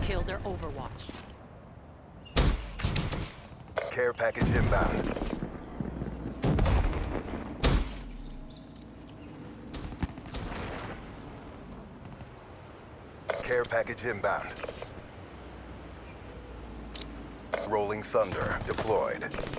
kill their Overwatch. Care package inbound. Care package inbound. Rolling Thunder deployed.